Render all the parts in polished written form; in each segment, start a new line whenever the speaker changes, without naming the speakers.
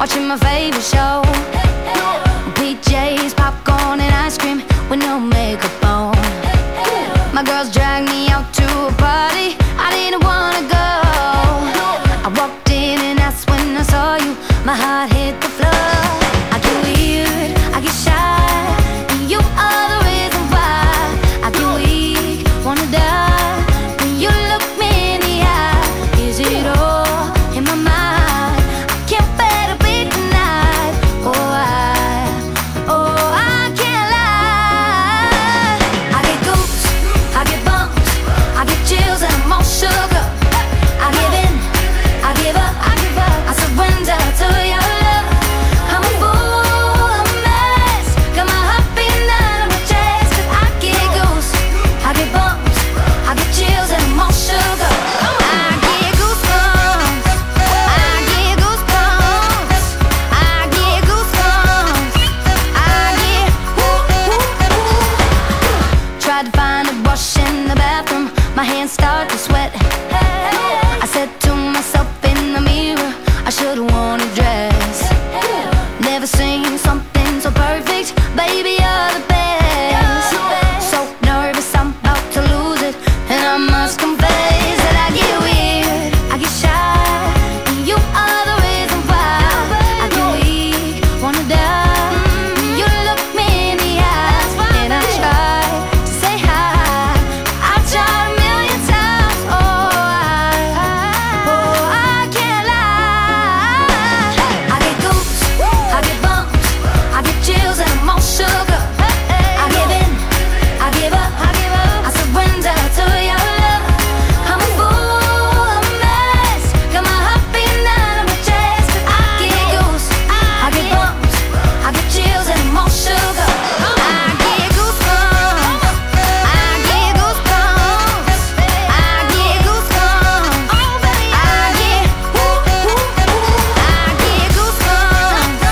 watching my favorite show. PJs, popcorn and ice cream with no makeup on. My girls dragged me out to a party I didn't wanna go. I walked in and that's when I saw you. My heart hit the floor. I get weird, I get shy, and you are the reason why. I get weak, wanna die when you look me in the eye. Is it all in my mind? I can't bear to be denied. I can't lie. I get goose, I get bumps, I get chills and I'm all sugar. I give in, I give up, I surrender to your love. I'm a fool, I'm a mess, got my heart beating out of my chest. 'Cause I get goose, I get bumps, I get chills and I'm all sugar. I get goosebumps, I get goosebumps, I get goosebumps, I get Tried to find a brush in the bathroom, my hands start to sweat. I said to myself in the mirror, I should've worn a dress. Never seen something so perfect, baby, you're the best. So nervous, I'm about to lose it, and I must confess that I get weird, I get shy, and you are the reason why. I get weak, wanna die when you look me in the eyes. And I try to say hi, I tried a million times. I can't lie. I get goose, I get bumps, I get chills and I'm all sugar. I give in, I give up, I surrender to your love. I'm a fool, I'm a mess, got my heart beating out of my chest. 'Cause I get goose, I get bumps, I get chills and I'm all sugar. I get goosebumps, I get goosebumps, I get goosebumps, I get goosebumps, I get goosebumps,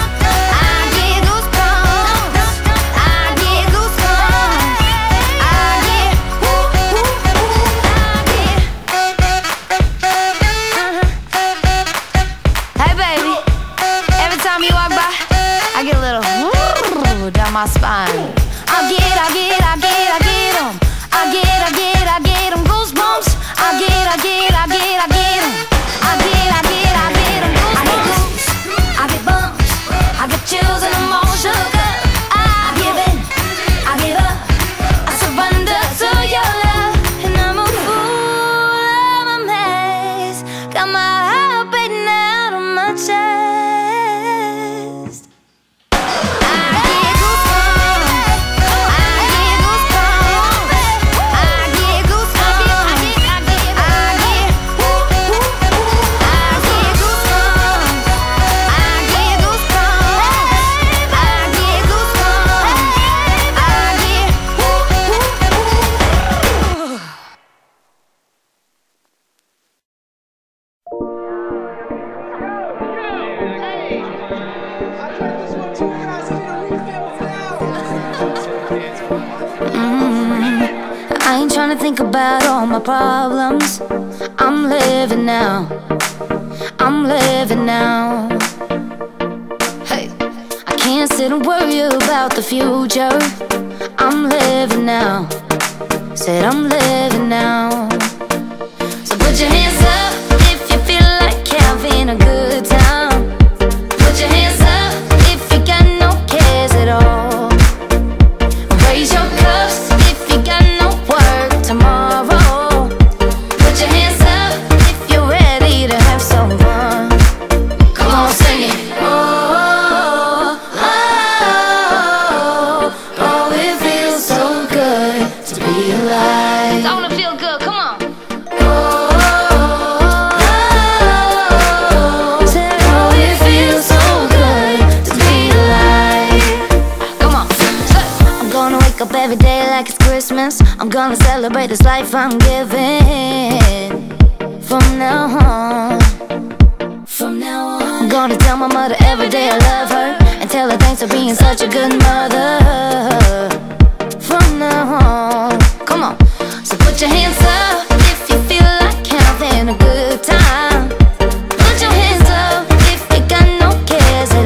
Hey baby, every time you walk by, I get a little woo down my spine. I get 'em. I get 'em goosebumps. I get 'em. I get 'em goosebumps. I get bumps, I get chills and I'm all sugar. I give in, I give up, I surrender to your love. And I'm a fool, I'm a mess, got my heart beating out of my chest. I get goosebumps, I get goosebumps, I get goosebumps, I get I ain't tryna think about all my problems. I'm living now, I'm living now. Hey, I can't sit and worry about the future. I'm living now, said I'm living now. So put your hands up if you feel like having a good time. Put your hands up if you got no cares at all. Raise your cups if you got no work tomorrow. Put your hands up if you're ready to have some fun. Come on, sing it. Oh, it feels so good to be alive. Don't it feel good? Come on. Up every day like it's Christmas. I'm gonna celebrate this life I'm giving. From now on, I'm gonna tell my mother every day I love her, and tell her thanks for being such a good mother. From now on, come on. So put your hands up if you feel like having a good time. Put your hands up if you got no cares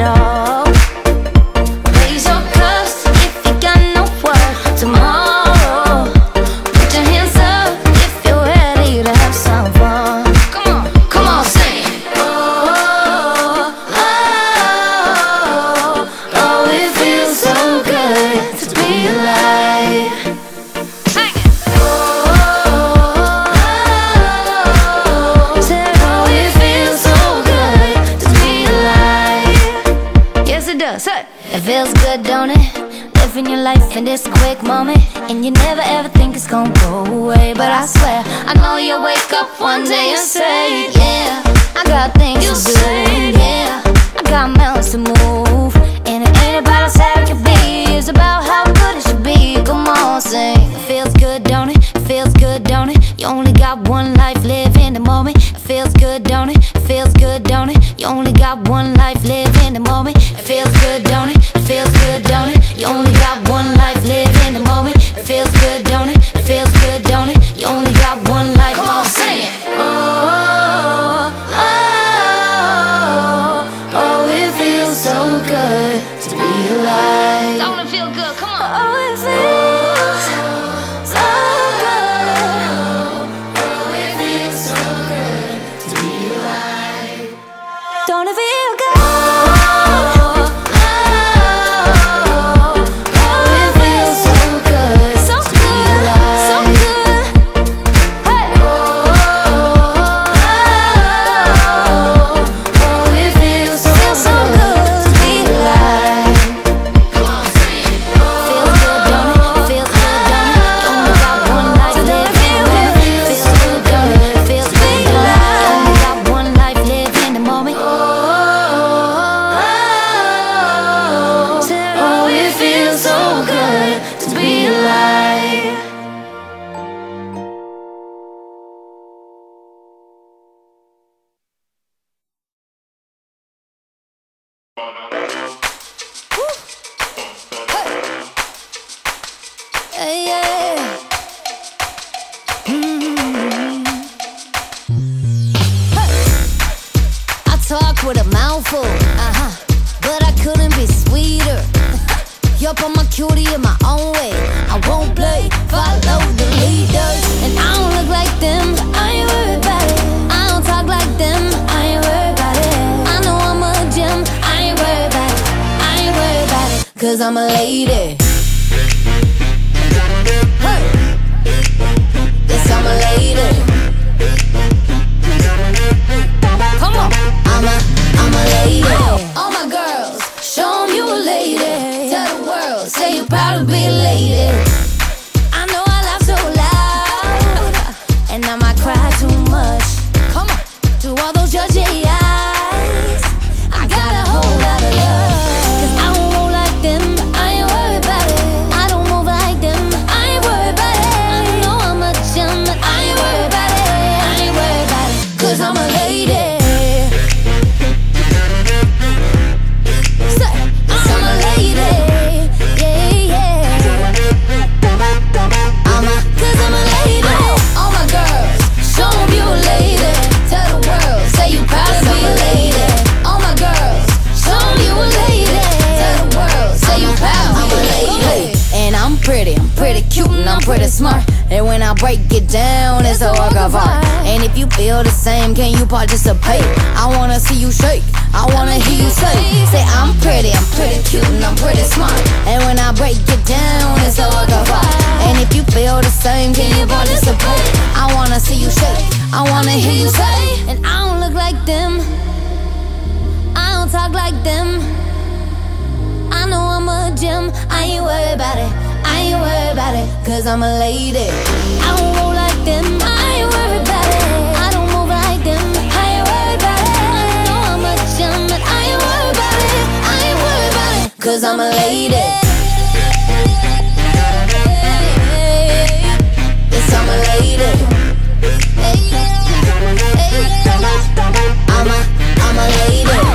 does. Hey. It feels good, don't it? Living your life in this quick moment, and you never ever think it's gonna go away. But I swear, I know you'll wake up one day and say, yeah, I got things to do. Yeah, I got mountains to move, and it ain't about how sad it can be, it's about how good it should be. Come on, sing. It feels good, don't it? It feels good, don't it? You only got one life, live in the moment. It feels good, don't it? It feels good, don't it? You only got one life, live in the moment. It feels good, don't it? It feels good, don't it? You only got one life, live in the moment. It feels good, don't it? It feels good, don't it? You only got one life. Come on, sing it. Oh, oh, oh, oh, it feels so good to be alive. Don't it feel good? Come on. Oh, it feels so good. Oh, it feels so good to be alive. Don't it feel good? With a mouthful, but I couldn't be sweeter. Yup, I'm a cutie in my own way. I won't play, follow the leaders. And I don't look like them, but I ain't worried about it. I don't talk like them, I ain't worried about it. I know I'm a gem, I ain't worried about it. I ain't worried about it, cause I'm a lady. Hey. Yes, I'm a lady. Come on, I'm a lady. All my girls, show 'em you a lady. Tell the world, say you're proud to be a lady. I know I laugh so loud, and I might cry too much. Come on, to all those judgy eyes, I got a whole lot of love. Cause I don't roll like them, but I ain't worried about it. I don't move like them, I ain't worried about it. I know I'm a gem, but I ain't worried about it. I ain't worried about it, cause I'm a lady. I'm pretty smart, and when I break it down, it's a work of art. And if you feel the same, can you participate? I wanna see you shake, I wanna hear you say I'm pretty cute, and I'm pretty smart. And when I break it down, it's a work of art. And if you feel the same, can you participate? I wanna see you shake, I wanna hear you say. And I don't look like them, I don't talk like them. I know I'm a gem, I ain't worried about it. I ain't worried about it, cause I'm a lady. I don't roll like them, I ain't worried about it. I don't move like them, I ain't worried about it. I know I'm a gem, but I ain't worried about it. I ain't worried about it, cause I'm a lady. Yes, I'm a lady. I'm a lady.